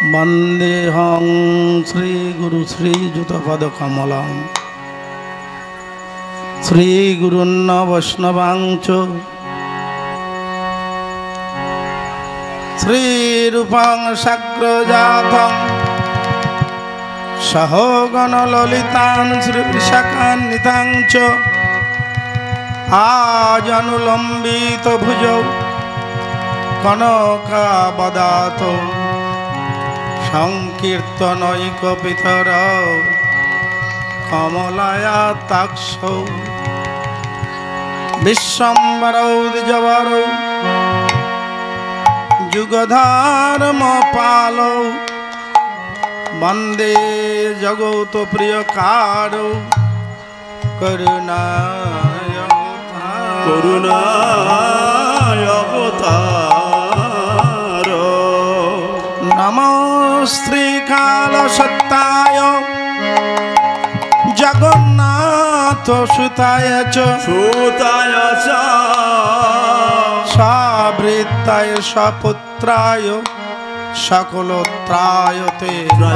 वंदेहं श्रीगुरु श्रीयुतपदकमलं श्रीगुरुन् वैष्णवांच श्रीरूपं साग्रजातं सहोगणललितां श्रीविशाखान्वितां च आजनुलम्बितभुजौ कनकावदातौ संकीर्तनैकपितरौ कमलायताक्षौ विश्वम्भरौ द्विजवरौ युगधर्मपालौ वन्दे जगत्प्रियकारौ करुणावतारो नमो श्रीकालसत्ताय जगन्नाथ सुताय च सावृत्ताय सपुत्राय सकलोत्राय ते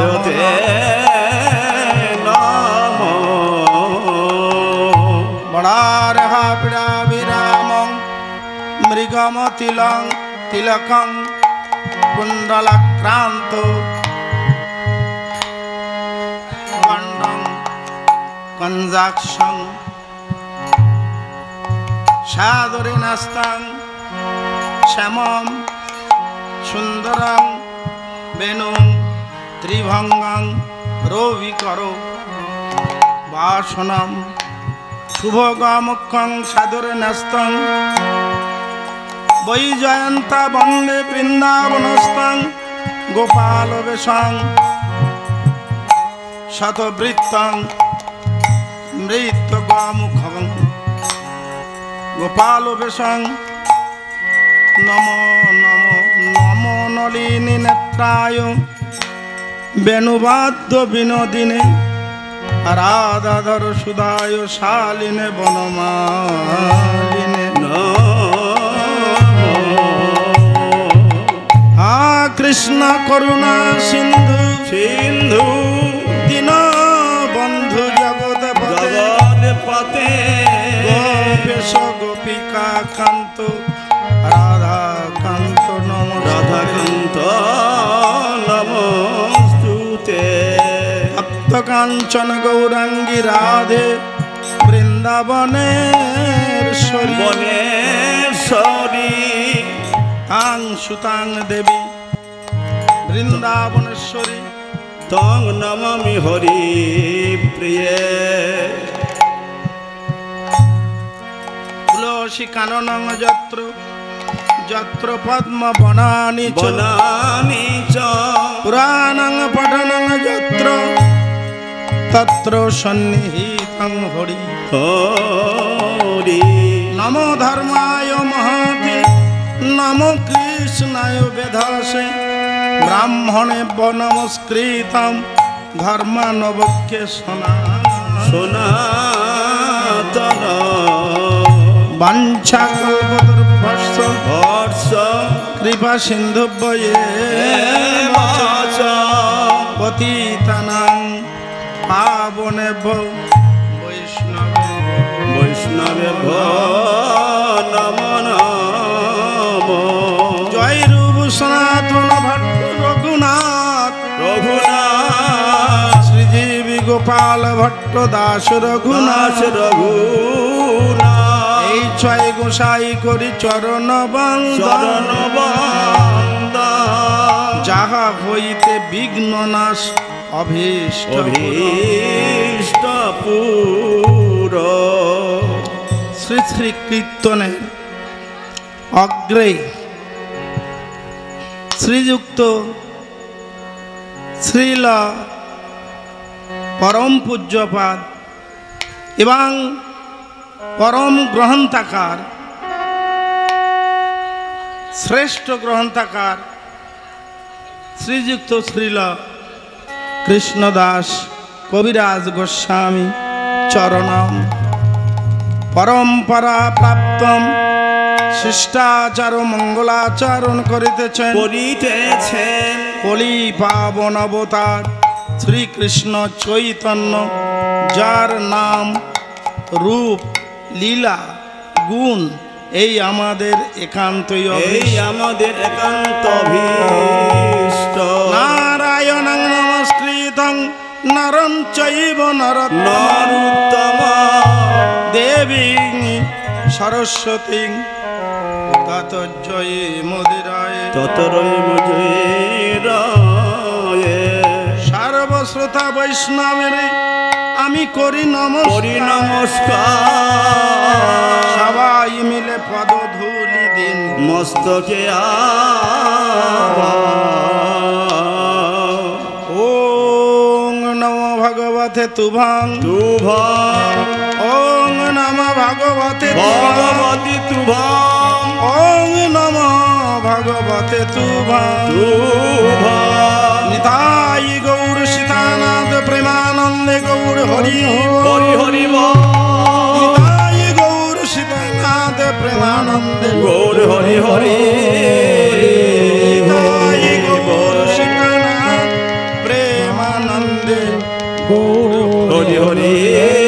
नमो बड़ारहापिडाभिरामं मृगमतिलं तिलकं कुण्डलाक्रान्तो गण्डं कञ्जाक्षं सादरेणास्तं श्यामं सुन्दरं वेणुं त्रिभङ्गं रविकरो वासनं शुभगमुखं सादरेणास्तं वैजयन्ता वन्दे वृन्दावनस्थं गोपालवेशं शतवृत्तं मृत्युगमुखं गोपालवेशं नमो नमो नमो नलिनी नेत्राय वेणुवाद्य विनोदिने राधाधर सुधाय शालिने वनमालिने कृष्ण करुणा सिंधु सिंधु दीनबंधु जगतपते गोपेश गोपिका कांत राधा कांत नमोस्तुते भक्त कांचन गौरांगी राधे वृंदावनेश्वरी तां सुतां देवी वृंदावनेश्वरी तां नमामि हरि प्रिये तुलसी काननं यत्र यत्र पद्म वनानि च पुराणं पठनं यत्र तत्र सन्निहितं हरि नमो धर्माय महते नमो कृष्णाय वेधसे ब्राह्मणे नमस्कृतं धर्मानवक्ये सनातन वाञ्छाकल्पतरुभ्यश्च कृपा सिन्धुभ्येव पतितानां पावनेभ्यो वैष्णवेभ्यो नमो नमो जय रूप सनातन भट्ट रघुनाथ श्रीजीवी गोपाल भट्ट दास रघुनाथ এই ছয় গোসাই করি চরণ বন্দন যাহা হইতে বিঘ্ন নাশ অভীষ্ট পুর শ্রী শ্রী কীর্তনের অগ্রে শ্রীযুক্ত শ্রীল পরম পূজ্যপাদ এবং परम ग्रहंताकार श्रेष्ठ ग्रहंताकार श्रीयुक्त श्रील कृष्णदास कविराज गोस्वामी चरणम परंपरा प्राप्तम शिष्टाचार मंगलाचरण करितेছেন কলি পাবন অবতার শ্রীকৃষ্ণ চৈতন্য, যার নাম রূপ লীলা গুণ এই আমাদের একান্তই এই অভীষ্ট। আমাদের একান্ত অভীষ্ট। নারায়ণং নমস্কৃতং নরং চৈব নরোত্তম দেবীং সরস্বতীং তত জয়ে মুদিরায় ততরই মুজরায়ে। সর্বশ্রোতা বৈষ্ণবের আমি করি করি নমস্কার, নমস্কার সবাই মিলে পদধূলি দিন মস্তকে ওং নমো ভগবতে তুভং তুভং ওং নমো ভগবতে তুভং ভগবতী তুভং ওং নমো ভগবতে তুভং তুভং নিতাই গৌর সীতানাথ প্রেমানন্দে গৌর হরি হরি হরি বল। নিতাই গৌর সীতানাথ প্রেমানন্দে গৌর হরি হরি নিতাই গৌর সীতানাথ প্রেমানন্দে গৌর হরি হরি